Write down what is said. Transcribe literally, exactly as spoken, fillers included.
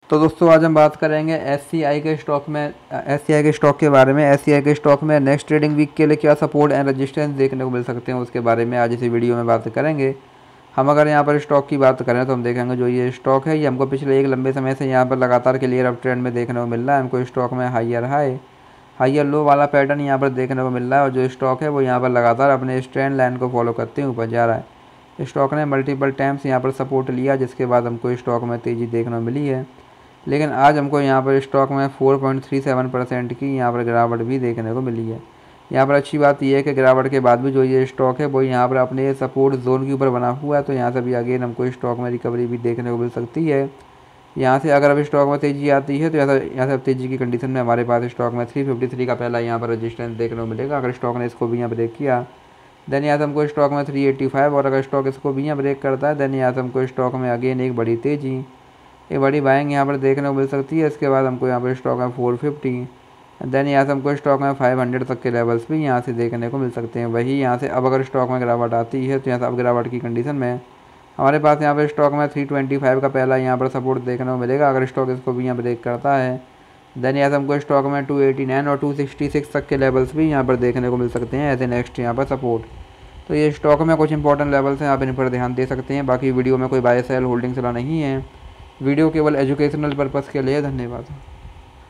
तो दोस्तों आज हम बात करेंगे एस सी आई के स्टॉक में एस सी आई के स्टॉक के बारे में। एस सी आई के स्टॉक में नेक्स्ट ट्रेडिंग वीक के लिए क्या सपोर्ट एंड रेजिस्टेंस देखने को मिल सकते हैं उसके बारे में आज इसी वीडियो में बात करेंगे। हम अगर यहाँ पर स्टॉक की बात करें तो हम देखेंगे जो ये स्टॉक है ये हमको पिछले एक लंबे समय से यहाँ पर लगातार क्लियर अप ट्रेंड में देखने को मिल रहा है। हमको स्टॉक में हाइयर हाई हाइयर लो वाला पैटर्न यहाँ पर देखने को मिल रहा है और जो स्टॉक है वो यहाँ पर लगातार अपने इस ट्रेंड लाइन को फॉलो करते हुए ऊपर जा रहा है। स्टॉक ने मल्टीपल टाइम्स यहाँ पर सपोर्ट लिया जिसके बाद हमको स्टॉक में तेज़ी देखने को मिली है, लेकिन आज हमको यहाँ पर स्टॉक में चार पॉइंट तीन सात परसेंट की यहाँ पर गिरावट भी देखने को मिली है। यहाँ पर अच्छी बात यह है कि गिरावट के बाद भी जो ये स्टॉक है वो यहाँ पर अपने सपोर्ट जोन के ऊपर बना हुआ है, तो यहाँ से भी अगेन हमको स्टॉक में रिकवरी भी देखने को मिल सकती है। यहाँ से अगर अब स्टॉक में तेज़ी आती है तो यहाँ से यहाँ से अब तेज़ी की कंडीशन में हमारे पास स्टॉक में थ्री फिफ्टी थ्री का पहला यहाँ पर रजिस्टेंस देखने को मिलेगा। अगर स्टॉक ने इसको भी यहाँ ब्रेक किया देन यहाँ से हमको स्टॉक में थ्री एट्टी फाइव और अगर स्टॉक इसको भी यहाँ ब्रेक करता है देन यहाँ से हमको स्टॉक में अगेन एक बड़ी तेज़ी एक बड़ी बाइंग यहाँ पर देखने को मिल सकती है। इसके बाद हमको यहाँ पर स्टॉक में फोर फिफ्टी देन यहाँ से हमको स्टॉक में फाइव हंड्रेड तक के लेवल्स भी यहाँ से देखने को मिल सकते हैं। वही यहाँ से अब अगर स्टॉक में गिरावट आती है तो यहाँ से अब गिरावट की कंडीशन में हमारे पास यहाँ पर स्टॉक में थ्री ट्वेंटी फाइव का पहला यहाँ पर सपोर्ट देखने को मिलेगा। अगर स्टॉक इसको भी यहाँ ब्रेक करता है देन यहाँ से हमको स्टॉक में टू एटी नाइन और टू सिक्सटी सिक्स तक के लेवल्स भी यहाँ पर देखने को मिल सकते हैं एज ए नेक्स्ट यहाँ पर सपोर्ट। तो ये स्टॉक में कुछ इंपॉर्टेंट लेवल्स हैं, आप इन पर ध्यान दे सकते हैं। बाकी वीडियो में कोई बाय सेल होल्डिंग सलाह नहीं है, वीडियो केवल एजुकेशनल पर्पज़ के लिए। धन्यवाद।